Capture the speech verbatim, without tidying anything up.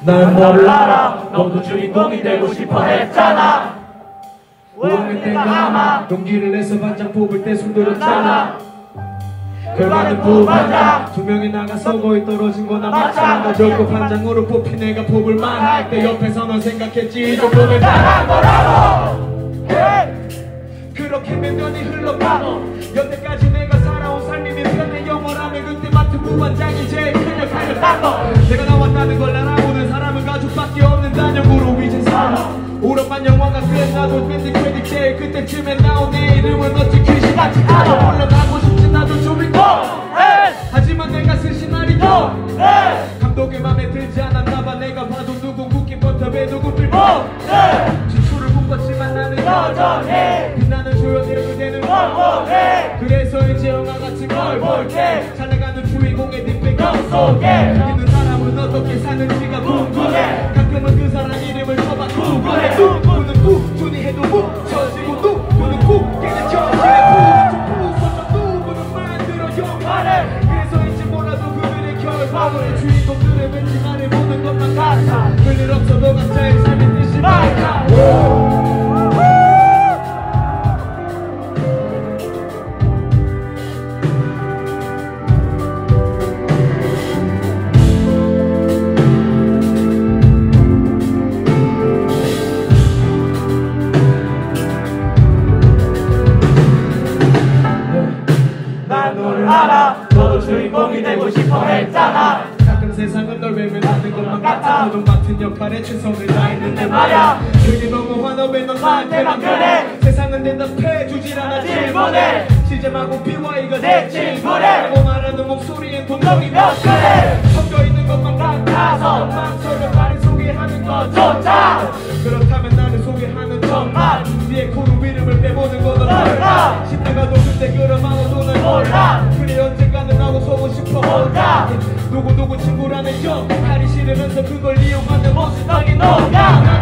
난 너를 알아. 너도 주인공이 되고 싶어 했잖아. 오학년 때가 아마 용기를 내서 반장 뽑을 때 손들었잖아. 결과는 부반장. 두 명이 나가서 거의 떨어진 거나 마찬가지. 결국 반장으로 뽑힌 내가 뽑을 만할 때 옆에서 넌 생각했지 이 정도면 잘한 거라고. 그렇게 몇 년이 흘러가고 여태까지 내가 살아온 삶이 내 편의 영어라면 그때 맡은 부반장이 제일 큰 역할을 딴거. 내가 나왔다는 걸 알아보는 사람은 가족밖에 없는 단역으로 이제 살아. 오랜만 영화가 끝나도 밴드 크레딧 제일 그때쯤에 나온 내 이름은 어찌 귀신같이 알아. 올라가고 싶지 나도 주인공. 하지만 내가 쓴 시나리오 감독의 맘에 들지 않았나봐. 내가 봐도 누군 굳게 버텨배 누군 빌보. 지출을 묶었지만 나는 여전히 빛나는 조연의 그대는 원원해. 그래서인지 영화같이 걸 볼게. 잘 나가는 주인공의 뒷배경 속에 있는 사람은 어떻게 사는지가 궁금해. 가끔은 그 사람 이름을 쳐봐 구글해. 누구는 꾸준히 해도 묻혀지고 누구는 굳게 내쳐지네. 누구는 만들어 영화를. 그래서인지 몰라도 그들의 결과물의 주인공들은 왠지 나를 보는 것만 같아. 별일 없어도 각자의 삶의 뜻이 밝아. 난 너를 알아. 너도 주인공이 되고 싶어 했잖아. 가끔 세상은 널 외면하는 것만 같아. 너도 맡은 역할에 최선을 다했는데 말야. 그게 너무 화나 왜 넌 나한테만 그래. 세상은 대답해 주질 않아 질문에. 시제마구 비워 이거 내 친구래. 라고 말하는 목소리엔 동력이 몇 그래. 섞여있는 것만 같아서 망설여 나를 소개하는 것조차. 그렇다면 나를 소개하는 것만 네의 코로 이름을 빼보는 건 어떨까. 싶다가도 그때 그런 마음도 날 몰라. 그래 언젠가는 나도 서고 싶어 혼자. 누구누구 친구라는 역할이 싫으면서 그걸 이용하는 모습 너긴 너야.